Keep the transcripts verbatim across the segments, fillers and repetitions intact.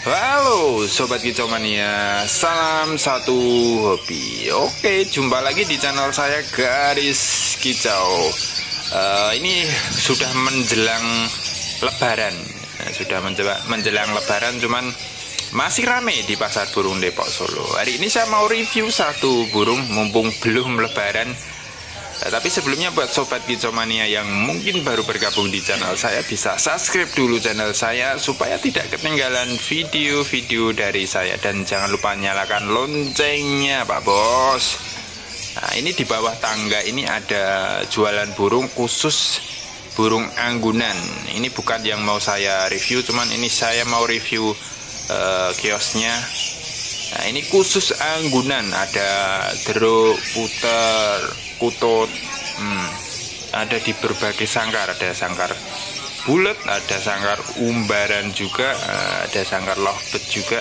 Halo Sobat Kicau Mania, salam satu hobi. Oke, jumpa lagi di channel saya Garis Kicau. uh, Ini sudah menjelang lebaran, Sudah menjelang lebaran, cuman masih rame di pasar burung Depok Solo. Hari ini saya mau review satu burung, mumpung belum lebaran. Nah, tapi sebelumnya buat Sobat Kicau Mania yang mungkin baru bergabung di channel saya, bisa subscribe dulu channel saya supaya tidak ketinggalan video-video dari saya. Dan jangan lupa nyalakan loncengnya Pak Bos. Nah, ini di bawah tangga ini ada jualan burung khusus burung anggunan. Ini bukan yang mau saya review, cuman ini saya mau review uh, kiosnya. Nah, ini khusus anggunan, ada deruk, puter, kutut, hmm, ada di berbagai sangkar, ada sangkar bulat, ada sangkar umbaran juga, ada sangkar lovebird juga,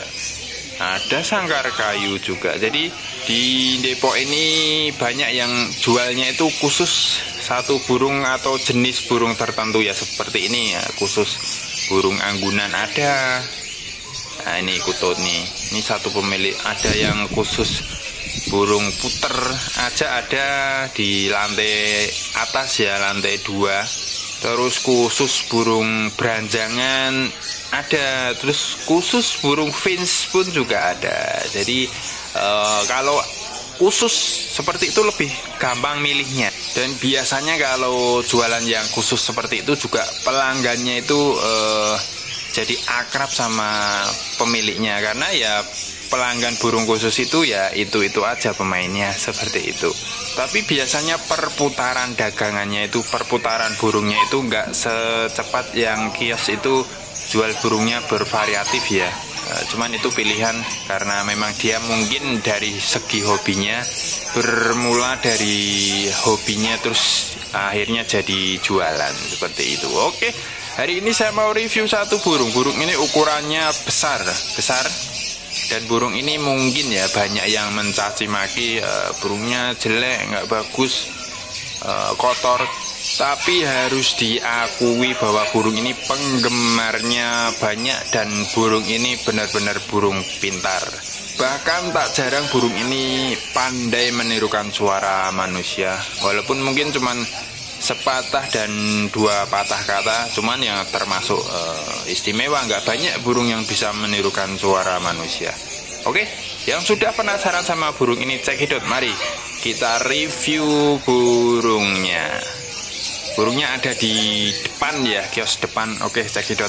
ada sangkar kayu juga. Jadi di Depok ini banyak yang jualnya itu khusus satu burung atau jenis burung tertentu ya, seperti ini ya, khusus burung anggunan ada. Nah, ini kutut nih, ini satu pemilik. Ada yang khusus burung puter aja ada di lantai atas ya, lantai dua. Terus khusus burung beranjangan ada, terus khusus burung finch pun juga ada. Jadi uh, kalau khusus seperti itu lebih gampang milihnya. Dan biasanya kalau jualan yang khusus seperti itu juga pelanggannya itu uh, jadi akrab sama pemiliknya, karena ya pelanggan burung khusus itu ya itu-itu aja pemainnya, seperti itu. Tapi biasanya perputaran dagangannya itu, perputaran burungnya itu nggak secepat yang kios itu jual burungnya bervariatif ya. E, cuman itu pilihan karena memang dia mungkin dari segi hobinya, bermula dari hobinya terus akhirnya jadi jualan, seperti itu. Oke, hari ini saya mau review satu burung. Burung ini ukurannya besar, besar. Dan burung ini mungkin ya banyak yang mencaci maki, uh, burungnya jelek, nggak bagus, uh, kotor. Tapi harus diakui bahwa burung ini penggemarnya banyak dan burung ini benar-benar burung pintar. Bahkan tak jarang burung ini pandai menirukan suara manusia. Walaupun mungkin cuman sepatah dan dua patah kata, cuman yang termasuk uh, istimewa. Nggak banyak burung yang bisa menirukan suara manusia. Oke, yang sudah penasaran sama burung ini, cekidot, mari kita review burungnya. Burungnya ada di depan ya, kios depan. Oke, cekidot.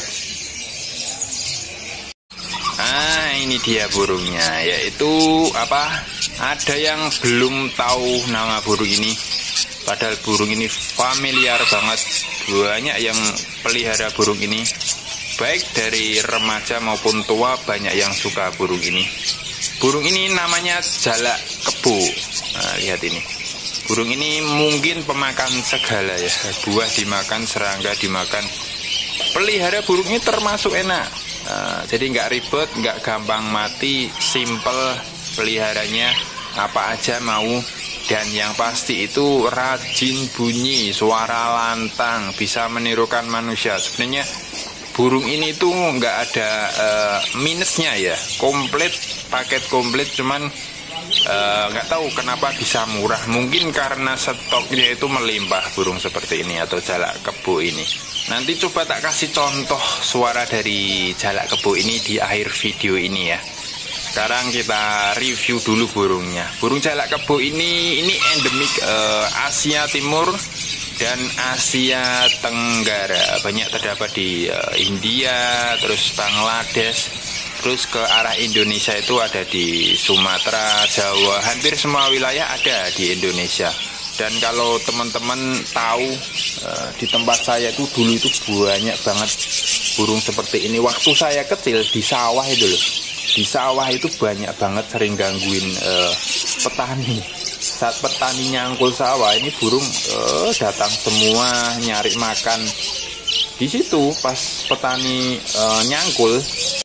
Nah, ini dia burungnya, yaitu apa? Ada yang belum tahu nama burung ini. Padahal burung ini familiar banget, banyak yang pelihara burung ini, baik dari remaja maupun tua, banyak yang suka burung ini. Burung ini namanya jalak kebo. Nah, lihat ini, burung ini mungkin pemakan segala ya, buah dimakan, serangga dimakan. Pelihara burung ini termasuk enak, nah, jadi nggak ribet, nggak gampang mati, simple peliharanya, apa aja mau. Dan yang pasti itu rajin bunyi, suara lantang, bisa menirukan manusia. Sebenarnya burung ini tuh nggak ada uh, minusnya ya, komplit, paket komplit. Cuman uh, nggak tahu kenapa bisa murah. Mungkin karena stoknya itu melimpah burung seperti ini atau jalak kebo ini. Nanti coba tak kasih contoh suara dari jalak kebo ini di akhir video ini ya. Sekarang kita review dulu burungnya. Burung jalak kebo ini ini endemik uh, Asia Timur dan Asia Tenggara. Banyak terdapat di uh, India, terus Bangladesh, terus ke arah Indonesia itu ada di Sumatera, Jawa, hampir semua wilayah ada di Indonesia. Dan kalau teman-teman tahu, uh, di tempat saya itu dulu itu banyak banget burung seperti ini. Waktu saya kecil di sawah itu loh. Di sawah itu banyak banget, sering gangguin uh, petani. Saat petani nyangkul sawah, ini burung uh, datang semua nyari makan. Di situ pas petani uh, nyangkul,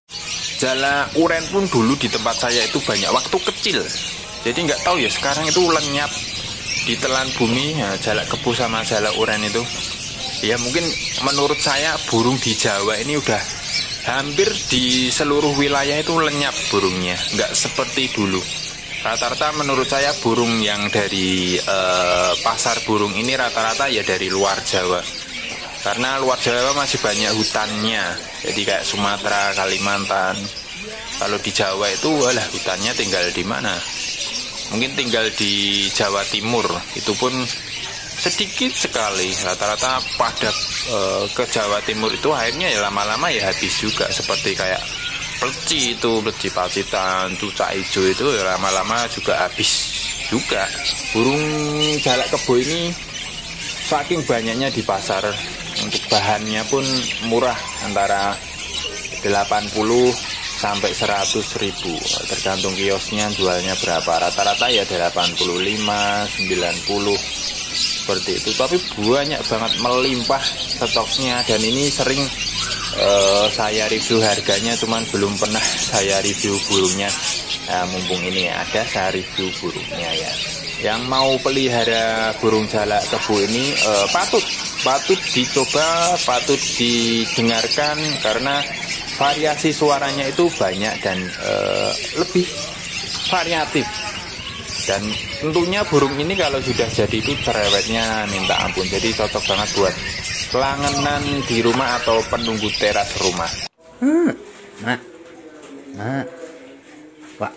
jalak uren pun dulu di tempat saya itu banyak waktu kecil. Jadi nggak tahu ya, sekarang itu lenyap ditelan bumi ya, jalak kebo sama jalak uren itu. Ya mungkin menurut saya burung di Jawa ini udah hampir di seluruh wilayah itu lenyap burungnya, nggak seperti dulu. Rata-rata menurut saya burung yang dari eh, pasar burung ini rata-rata ya dari luar Jawa. Karena luar Jawa masih banyak hutannya, jadi kayak Sumatera, Kalimantan. Kalau di Jawa itu, walah hutannya tinggal di mana? Mungkin tinggal di Jawa Timur, itu pun sedikit sekali. Rata-rata pada eh, ke Jawa Timur itu akhirnya ya lama-lama ya habis juga, seperti kayak pleci itu, pleci Pacitan, cucak hijau itu ya lama-lama juga habis juga. Burung jalak kebo ini saking banyaknya di pasar, untuk bahannya pun murah, antara delapan puluh sampai seratus ribu, tergantung kiosnya jualnya berapa. Rata-rata ya delapan puluh lima, sembilan puluh seperti itu. Tapi banyak banget, melimpah stoknya, dan ini sering Uh, saya review harganya, cuman belum pernah saya review burungnya. Nah, mumpung ini ada, saya review burungnya ya. Yang mau pelihara burung jalak kebo ini uh, patut patut dicoba, patut didengarkan, karena variasi suaranya itu banyak dan uh, lebih variatif. Dan tentunya burung ini kalau sudah jadi itu cerewetnya minta ampun. Jadi cocok banget buat pelangganan di rumah atau penunggu teras rumah. Hmm, mak, mak, pak.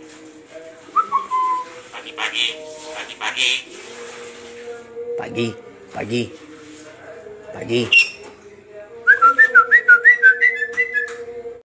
Pagi-pagi, pagi-pagi. Pagi, pagi, pagi.